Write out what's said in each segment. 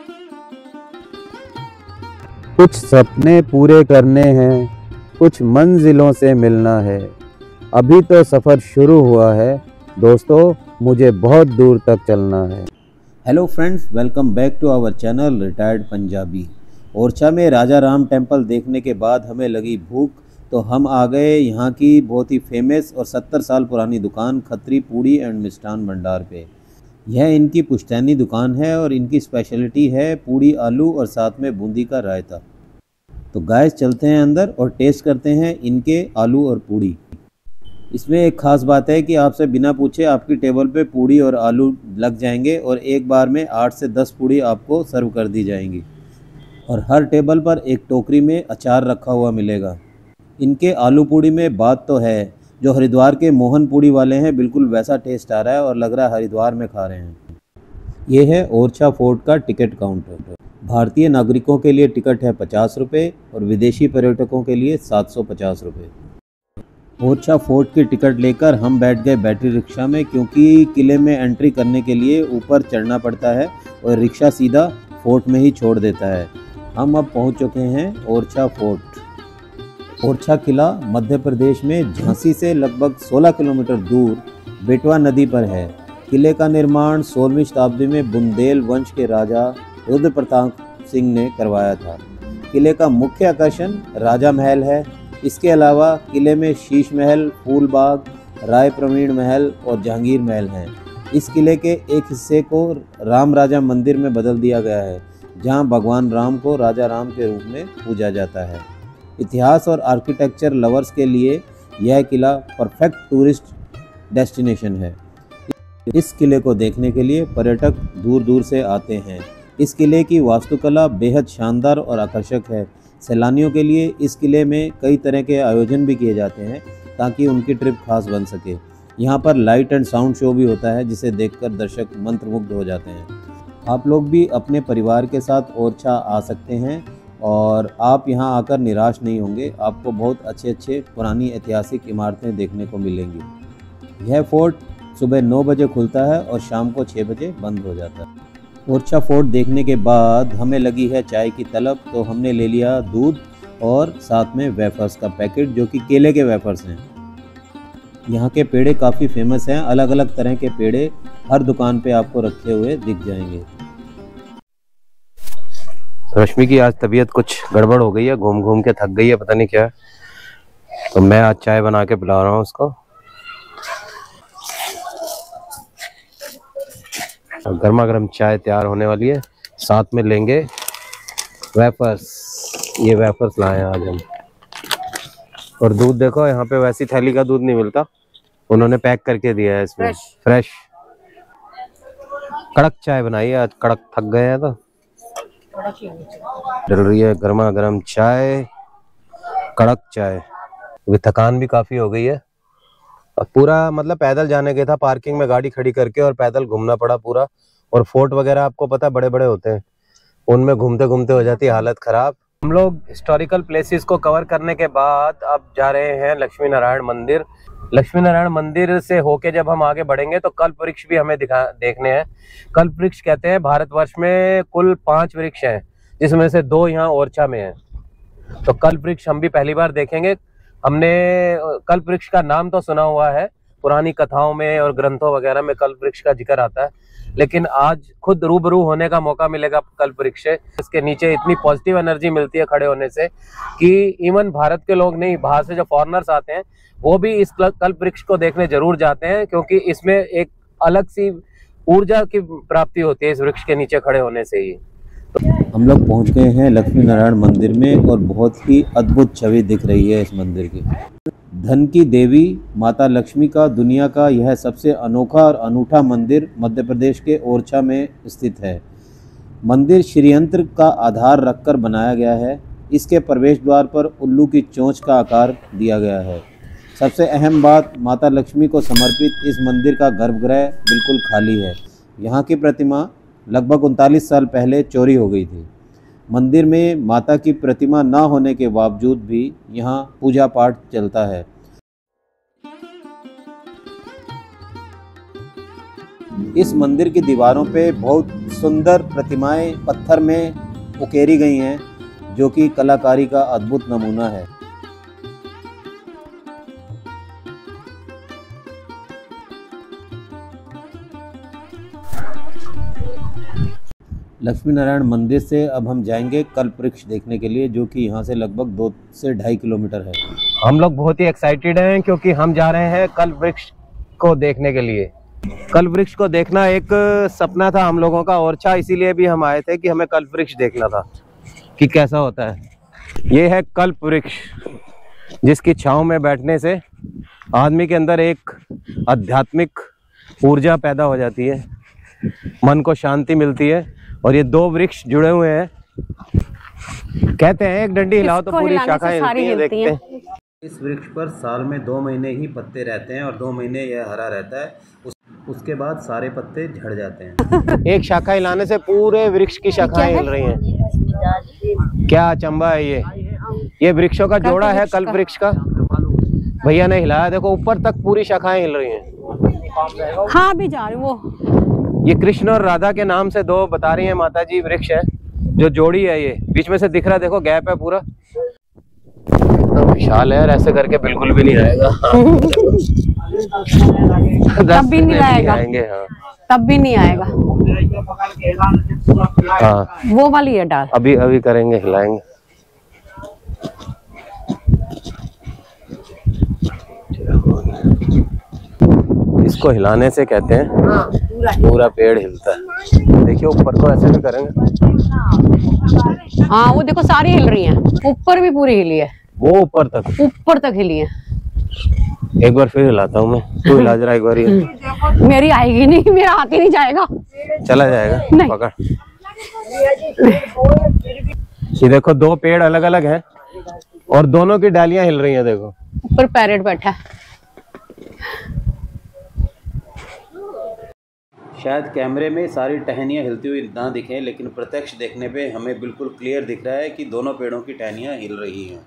कुछ सपने पूरे करने हैं, कुछ मंजिलों से मिलना है। अभी तो सफ़र शुरू हुआ है दोस्तों, मुझे बहुत दूर तक चलना है। Hello friends, welcome back to our channel retired Punjabi. Orchha में राजा राम टेम्पल देखने के बाद हमें लगी भूख, तो हम आ गए यहाँ की बहुत ही फेमस और 70 साल पुरानी दुकान खत्री पूड़ी एंड मिष्ठान भंडार पे। यह इनकी पुश्तैनी दुकान है और इनकी स्पेशलिटी है पूड़ी आलू और साथ में बूंदी का रायता। तो गाइस चलते हैं अंदर और टेस्ट करते हैं इनके आलू और पूड़ी। इसमें एक ख़ास बात है कि आपसे बिना पूछे आपकी टेबल पे पूड़ी और आलू लग जाएंगे और एक बार में 8 से 10 पूड़ी आपको सर्व कर दी जाएंगी और हर टेबल पर एक टोकरी में अचार रखा हुआ मिलेगा। इनके आलू पूड़ी में बात तो है, जो हरिद्वार के मोहन पूड़ी वाले हैं बिल्कुल वैसा टेस्ट आ रहा है और लग रहा है हरिद्वार में खा रहे हैं। ये है ओरछा फोर्ट का टिकट काउंटर। भारतीय नागरिकों के लिए टिकट है 50 रुपये और विदेशी पर्यटकों के लिए 750 रुपये। ओरछा फोर्ट की टिकट लेकर हम बैठ गए बैटरी रिक्शा में, क्योंकि किले में एंट्री करने के लिए ऊपर चढ़ना पड़ता है और रिक्शा सीधा फोर्ट में ही छोड़ देता है। हम अब पहुंच चुके हैं ओरछा फोर्ट। ओरछा किला मध्य प्रदेश में झांसी से लगभग 16 किलोमीटर दूर बेटवा नदी पर है। किले का निर्माण 16वीं शताब्दी में बुंदेल वंश के राजा रुद्र प्रताप सिंह ने करवाया था। किले का मुख्य आकर्षण राजा महल है। इसके अलावा किले में शीश महल, फूल बाग, राय प्रवीण महल और जहांगीर महल हैं। इस किले के एक हिस्से को राम राजा मंदिर में बदल दिया गया है, जहां भगवान राम को राजा राम के रूप में पूजा जाता है। इतिहास और आर्किटेक्चर लवर्स के लिए यह किला परफेक्ट टूरिस्ट डेस्टिनेशन है। इस किले को देखने के लिए पर्यटक दूर दूर से आते हैं। इस किले की वास्तुकला बेहद शानदार और आकर्षक है। सैलानियों के लिए इस किले में कई तरह के आयोजन भी किए जाते हैं ताकि उनकी ट्रिप खास बन सके। यहाँ पर लाइट एंड साउंड शो भी होता है, जिसे देखकर दर्शक मंत्रमुग्ध हो जाते हैं। आप लोग भी अपने परिवार के साथ ओरछा आ सकते हैं और आप यहाँ आकर निराश नहीं होंगे। आपको बहुत अच्छे पुरानी ऐतिहासिक इमारतें देखने को मिलेंगी। यह फोर्ट सुबह 9 बजे खुलता है और शाम को 6 बजे बंद हो जाता है। ओरछा फोर्ट देखने के बाद हमें लगी है चाय की तलब, तो हमने ले लिया दूध और साथ में वेफर्स का पैकेट, जो कि केले के वेफर्स हैं। यहाँ के पेड़े काफ़ी फेमस हैं। अलग अलग तरह के पेड़े हर दुकान पे आपको रखे हुए दिख जाएंगे। रश्मि की आज तबीयत कुछ गड़बड़ हो गई है, घूम घूम के थक गई है, पता नहीं क्या है। तो मैं आज चाय बना के पिला रहा हूँ उसको। गर्मा गर्म चाय तैयार होने वाली है, साथ में लेंगे वेफर्स। ये वेफर्स लाए हैं आज हम। और दूध देखो, यहाँ पे वैसी थैली का दूध नहीं मिलता, उन्होंने पैक करके दिया है इसमें फ्रेश। कड़क चाय बनाई है आज, कड़क, थक गए हैं तो चल रही है गर्मा गर्म चाय, कड़क चाय। अभी थकान भी काफी हो गई है। अब पूरा मतलब पैदल जाने के था, पार्किंग में गाड़ी खड़ी करके और पैदल घूमना पड़ा पूरा। और फोर्ट वगैरह आपको पता बड़े बड़े होते हैं, उनमें घूमते घूमते हो जाती है हालत खराब। हम लोग हिस्टोरिकल प्लेसेस को कवर करने के बाद अब जा रहे हैं लक्ष्मी नारायण मंदिर। लक्ष्मी नारायण मंदिर से होके जब हम आगे बढ़ेंगे तो कल्प वृक्ष भी हमें देखने हैं। कल्प वृक्ष कहते हैं, भारतवर्ष में कुल 5 वृक्ष हैं, जिसमें से 2 यहाँ ओरछा में हैं। तो कल्प वृक्ष हम भी पहली बार देखेंगे। हमने कल्प वृक्ष का नाम तो सुना हुआ है, पुरानी कथाओं में और ग्रंथों वगैरह में कल्प वृक्ष का जिक्र आता है, लेकिन आज खुद रूबरू होने का मौका मिलेगा कल्प वृक्ष से। इसके नीचे इतनी पॉजिटिव एनर्जी मिलती है खड़े होने से कि इवन भारत के लोग नहीं, बाहर से जो फॉरेनर्स आते हैं वो भी इस कल्प वृक्ष को देखने जरूर जाते हैं, क्योंकि इसमें एक अलग सी ऊर्जा की प्राप्ति होती है इस वृक्ष के नीचे खड़े होने से ही। हम लोग पहुंच गए हैं लक्ष्मी नारायण मंदिर में और बहुत ही अद्भुत छवि दिख रही है इस मंदिर की। धन की देवी माता लक्ष्मी का दुनिया का यह सबसे अनोखा और अनूठा मंदिर मध्य प्रदेश के ओरछा में स्थित है। मंदिर श्रीयंत्र का आधार रखकर बनाया गया है। इसके प्रवेश द्वार पर उल्लू की चोंच का आकार दिया गया है। सबसे अहम बात, माता लक्ष्मी को समर्पित इस मंदिर का गर्भगृह बिल्कुल खाली है। यहाँ की प्रतिमा लगभग 39 साल पहले चोरी हो गई थी। मंदिर में माता की प्रतिमा न होने के बावजूद भी यहाँ पूजा पाठ चलता है। इस मंदिर की दीवारों पे बहुत सुंदर प्रतिमाएं पत्थर में उकेरी गई हैं, जो कि कलाकारी का अद्भुत नमूना है। लक्ष्मी नारायण मंदिर से अब हम जाएंगे कल्प वृक्ष देखने के लिए, जो कि यहाँ से लगभग 2 से 2.5 किलोमीटर है। हम लोग बहुत ही एक्साइटेड हैं क्योंकि हम जा रहे हैं कल्प वृक्ष को देखने के लिए। कल्प वृक्ष को देखना एक सपना था हम लोगों का, और अच्छा इसीलिए भी हम आए थे कि हमें कल्प वृक्ष देखना था कि कैसा होता है। ये है कल्प वृक्ष, जिसकी छांव में बैठने से आदमी के अंदर एक आध्यात्मिक ऊर्जा पैदा हो जाती है, मन को शांति मिलती है। और ये 2 वृक्ष जुड़े हुए हैं, कहते हैं एक डंडी हिलाओ तो पूरी शाखाएं हिलती हैं। देखते हैं। इस वृक्ष पर साल में 2 महीने ही पत्ते रहते हैं और 2 महीने यह हरा रहता है। उसके बाद सारे पत्ते झड़ जाते हैं। एक शाखा हिलाने से पूरे वृक्ष की शाखाएं हिल रही हैं। क्या अचंबा है ये वृक्षों का जोड़ा है कल्प वृक्ष का। भैया ने हिलाया, देखो ऊपर तक पूरी शाखाएं हिल रही हैं। हाँ भी जा रही वो। ये कृष्ण और राधा के नाम से 2 बता रही हैं माता जी वृक्ष है, जो जोड़ी है। ये बीच में से दिख रहा है, देखो गैप है पूरा, तो विशाल है और ऐसे करके बिल्कुल भी नहीं आएगा। तब भी नहीं आएगा। हाँ। तब भी नहीं आएगा। हाँ वो वाली है डाल। अभी करेंगे, हिलाएंगे। इसको हिलाने से कहते हैं पूरा पेड़ हिलता है। देखिए ऊपर को ऐसे भी करेंगे। हाँ वो देखो सारी हिल रही हैं, ऊपर भी पूरी हिली है। वो ऊपर तक हिली है। एक बार फिर हिलाता हूँ मैं, तू हिला जरा एक बार। ये मेरी आएगी नहीं, मेरा हाथ ही नहीं जाएगा। चला जाएगा, पकड़। ये देखो 2 पेड़ अलग अलग हैं और दोनों की डालियां हिल रही हैं। देखो ऊपर पैरेट बैठा है। शायद कैमरे में सारी टहनियाँ हिलती हुई ना दिखें, लेकिन प्रत्यक्ष देखने पे हमें बिल्कुल क्लियर दिख रहा है कि दोनों पेड़ों की टहनियाँ हिल रही हैं।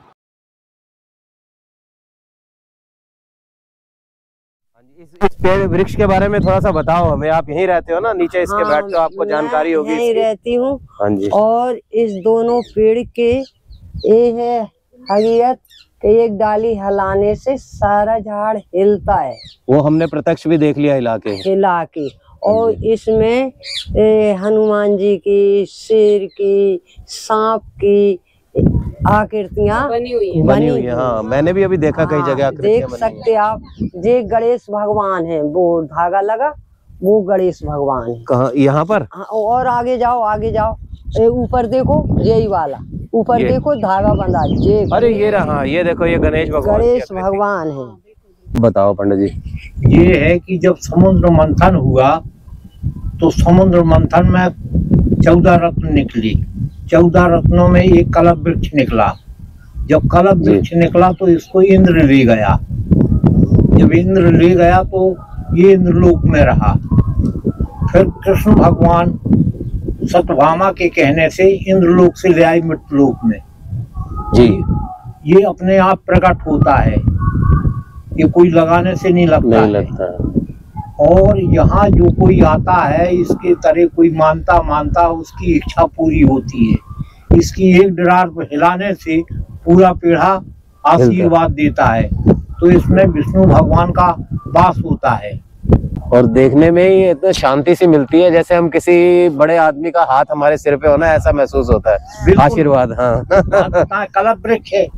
इस पेड़ वृक्ष के बारे में थोड़ा सा बताओ हमें। आप यहीं रहते हो ना, नीचे इसके बैठते हो, आपको जानकारी होगी। यहीं रहती हूँ। हाँ जी। और इस दोनों पेड़ के ये है हकीकत कि एक डाली हिलाने से सारा झाड़ हिलता है। वो हमने प्रत्यक्ष भी देख लिया हिला के। और इसमें हनुमान जी की, शेर की, सांप की आकृतियां बनी हुई है। हाँ मैंने भी अभी देखा कई जगह। देख सकते आप। ये गणेश भगवान है, वो धागा लगा, वो गणेश भगवान है। कहाँ? यहाँ पर? और आगे जाओ, ऊपर देखो, यही वाला ऊपर देखो धागा बंधा। अरे ये रहा, ये देखो, ये गणेश भगवान है। बताओ पंडित जी। ये है कि जब समुद्र मंथन हुआ तो समुद्र मंथन में 14 रत्न निकली। 14 रत्नों में एक कल्प वृक्ष निकला। जब कल्प वृक्ष निकला तो इसको इंद्र ले गया। जब इंद्र ले गया तो ये इंद्रलोक में रहा। फिर कृष्ण भगवान सत्यभामा के कहने से इंद्रलोक से ले आई मृत्युलोक में जी। ये अपने आप प्रकट होता है, ये कोई लगाने से नहीं लगता है। और यहाँ जो कोई आता है, इसके तरह कोई मानता उसकी इच्छा पूरी होती है। इसकी एक डरार हिलाने से पूरा पेड़ा आशीर्वाद देता है। तो इसमें विष्णु भगवान का वास होता है। और देखने में ही इतना शांति सी मिलती है, जैसे हम किसी बड़े आदमी का हाथ हमारे सिर पे होना, ऐसा महसूस होता है। आशीर्वाद। हाँ कल्प वृक्ष है।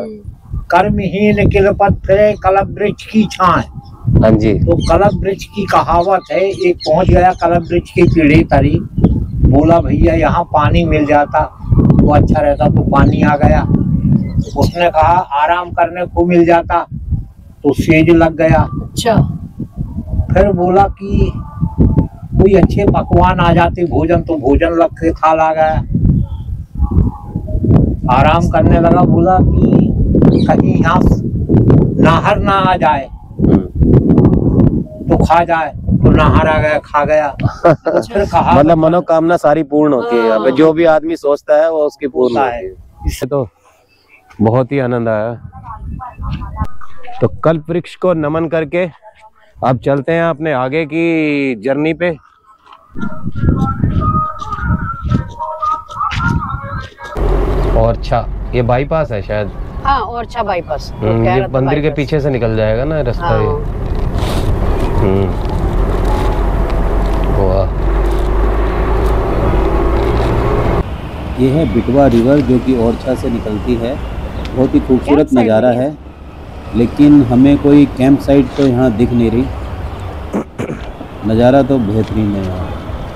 कर्महीन किलपत फिरे कल्प वृक्ष की छाए। हाँ जी। तो कल्प वृक्ष की कहावत है। एक पहुंच गया कल्प वृक्ष के पेड़े तरी, बोला भैया यहाँ पानी मिल जाता तो अच्छा रहता, तो पानी आ गया। उसने कहा आराम करने को मिल जाता, तो सेज लग गया। अच्छा। फिर बोला कि कोई अच्छे पकवान आ जाते भोजन, तो भोजन लग के खा ला गया। आराम करने लगा, बोला कि कहीं यहाँ नाहर ना आ जाए तो खा जाए, तो नाहर आ गया, खा गया। फिर कहा मतलब मनोकामना सारी पूर्ण होती है यहाँ पे, जो भी आदमी सोचता है वो उसकी पूर्ण होती है। इससे तो बहुत ही आनंद आया। तो कल्प वृक्ष को नमन करके अब चलते हैं अपने आगे की जर्नी पे। और अच्छा ये बाईपास है शायद। हाँ, और अच्छा बाईपास ये मंदिर के पीछे से निकल जाएगा ना रास्ता। हाँ। ये वाह, ये है बिटवा रिवर जो कि ओरछा से निकलती है। बहुत ही खूबसूरत कैंप नज़ारा साइट है, लेकिन हमें कोई कैंप साइट तो यहाँ दिख नहीं रही। नज़ारा तो बेहतरीन है यहाँ।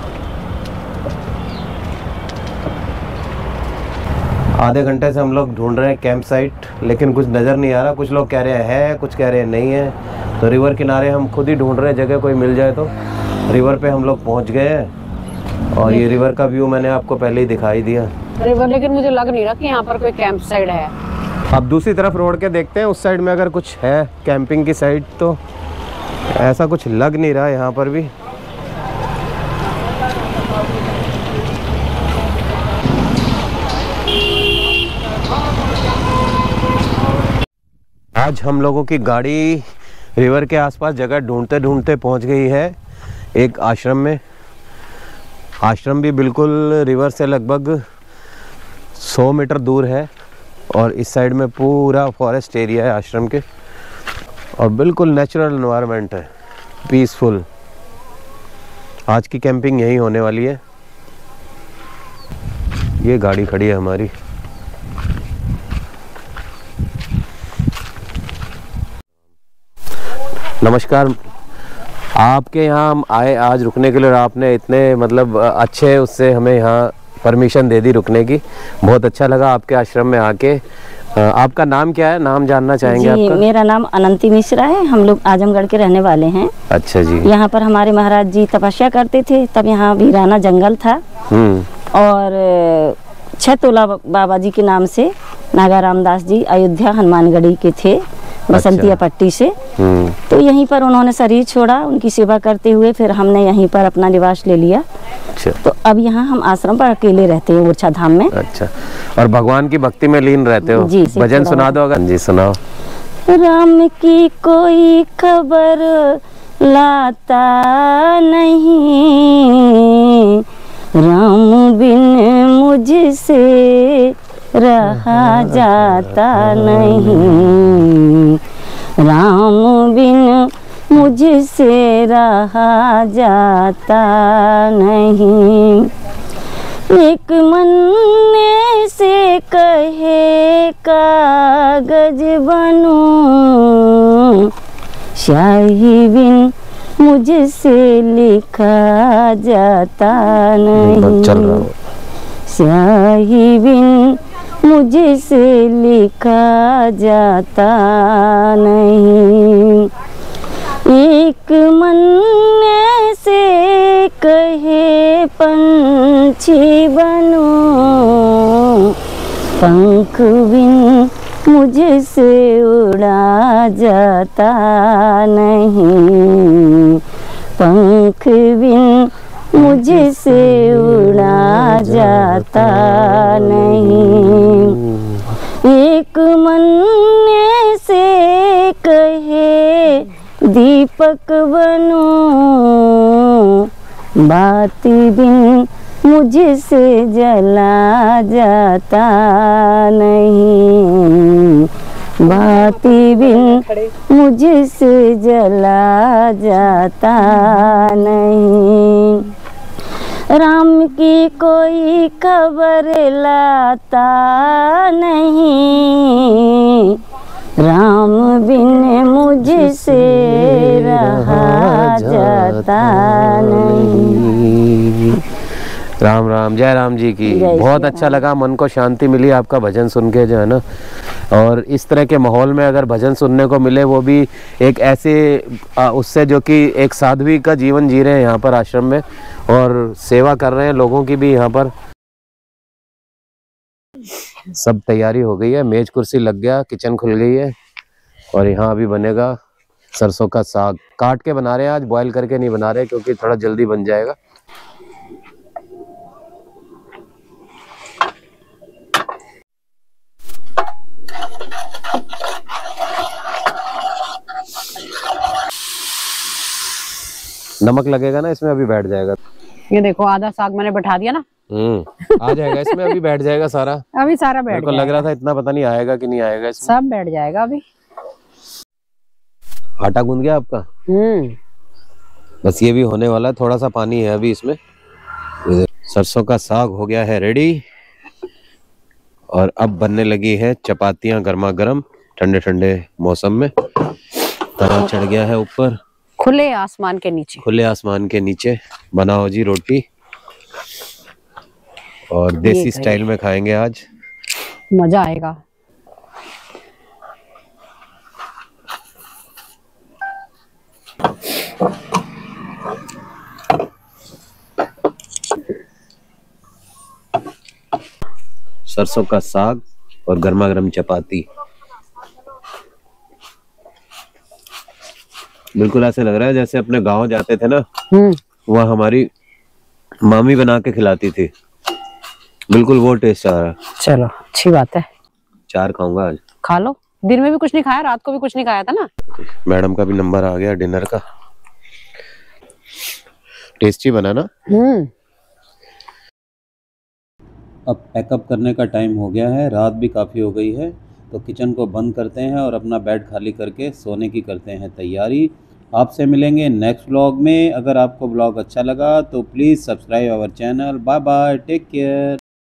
आधे घंटे से हम लोग ढूंढ रहे हैं कैंप साइट, लेकिन कुछ नज़र नहीं आ रहा। कुछ लोग कह रहे हैं है, कुछ कह रहे हैं नहीं है। तो रिवर किनारे हम खुद ही ढूंढ रहे हैं जगह, कोई मिल जाए तो। रिवर पे हम लोग पहुंच गए हैं और ये रिवर का व्यू मैंने आपको पहले ही दिखाई दिया रिवर, लेकिन मुझे लग नहीं रहा कि यहाँ पर कोई कैंप साइड है। अब दूसरी तरफ रोड के देखते हैं, उस साइड में अगर कुछ है कैंपिंग की साइड, तो ऐसा कुछ लग नहीं रहा यहाँ पर भी। आज हम लोगों की गाड़ी रिवर के आसपास जगह ढूंढते ढूंढते पहुंच गई है एक आश्रम में। आश्रम भी बिल्कुल रिवर से लगभग 100 मीटर दूर है और इस साइड में पूरा फॉरेस्ट एरिया है आश्रम के, और बिल्कुल नेचुरल एनवायरनमेंट है, पीसफुल। आज की कैंपिंग यहीं होने वाली है। ये गाड़ी खड़ी है हमारी। नमस्कार, आपके यहाँ हम आए आज रुकने के लिए और आपने इतने मतलब अच्छे उससे हमें यहाँ परमिशन दे दी रुकने की। बहुत अच्छा लगा आपके आश्रम में आके। आपका नाम क्या है, नाम जानना चाहेंगे जी, आपका? मेरा नाम अनंती मिश्रा है। हम लोग आजमगढ़ के रहने वाले हैं। अच्छा जी। यहाँ पर हमारे महाराज जी तपस्या करते थे, तब यहाँ वीराना जंगल था और 6 तोला बाबा जी के नाम से नागा रामदास जी अयोध्या हनुमानगढ़ी के थे, बसंतिया पट्टी से। तो यहीं पर उन्होंने शरीर छोड़ा, उनकी सेवा करते हुए फिर हमने यहीं पर अपना निवास ले लिया। अच्छा। तो अब यहाँ हम आश्रम पर अकेले रहते हैं ओरछा धाम में। अच्छा, और भगवान की भक्ति में लीन रहते हो? जी। भजन सुना दो अगर। जी सुनाओ। राम की कोई खबर लाता नहीं, राम बिन मुझसे रहा जाता नहीं, राम बिन मुझसे रहा जाता नहीं। एक मन से कहे कागज बनूं, शाही बिन मुझसे लिखा जाता नहीं, शाही बिन मुझसे लिखा जाता नहीं। एक मन से कहे पंछी बनूं, पंख बिन मुझसे उड़ा जाता नहीं, पंख बिन मुझसे उड़ा जाता नहीं। एक मन से कहे दीपक बनूं, बात बिन मुझसे जला जाता नहीं, बात बिन मुझसे जला जाता नहीं। राम की कोई खबर लाता नहीं, राम बिन मुझसे रहा जाता नहीं। राम राम, जय राम जी की। बहुत अच्छा लगा, मन को शांति मिली आपका भजन सुन के, जो है ना। और इस तरह के माहौल में अगर भजन सुनने को मिले, वो भी एक ऐसे उससे जो कि एक साध्वी का जीवन जी रहे हैं यहाँ पर आश्रम में और सेवा कर रहे हैं लोगों की भी। यहाँ पर सब तैयारी हो गई है, मेज कुर्सी लग गया, किचन खुल गई है और यहाँ अभी बनेगा सरसों का साग। काट के बना रहे हैं आज, बॉयल करके नहीं बना रहे क्योंकि थोड़ा जल्दी बन जाएगा। नमक लगेगा ना इसमें, अभी बैठ जाएगा। ये देखो आधा साग मैंने बैठा दिया ना। आ जाएगा इसमें, अभी बैठ जाएगा सारा। अभी सारा बैठ मेरे को लग रहा था इतना पता नहीं आएगा कि नहीं आएगा इसमें। सब बैठ जाएगा अभी। आटा गूंद गया आपका? बस ये भी होने वाला है, थोड़ा सा पानी है अभी इसमें। सरसों का साग हो गया है रेडी और अब बनने लगी है चपातियां गर्मा गर्म, ठंडे ठंडे मौसम में। तवा चढ़ गया है ऊपर, खुले आसमान के नीचे। खुले आसमान के नीचे बनाओ जी रोटी, और देसी स्टाइल में खाएंगे आज, मजा आएगा। सरसों का साग और गर्मा गर्म चपाती, बिल्कुल ऐसे लग रहा है जैसे अपने गांव जाते थे ना, वह हमारी मामी बना के खिलाती थी, बिल्कुल वो टेस्ट आ रहा है। चलो अच्छी बात है। 4 खाऊंगा आज। खा लो, दिन में भी कुछ नहीं खाया, रात को भी कुछ नहीं खाया था ना। मैडम का भी नंबर आ गया डिनर का। टेस्टी बना ना। अब पैकअप करने का टाइम हो गया है, रात भी काफ़ी हो गई है, तो किचन को बंद करते हैं और अपना बेड खाली करके सोने की करते हैं तैयारी। आपसे मिलेंगे नेक्स्ट व्लॉग में। अगर आपको व्लॉग अच्छा लगा तो please subscribe our channel. Bye bye, take care.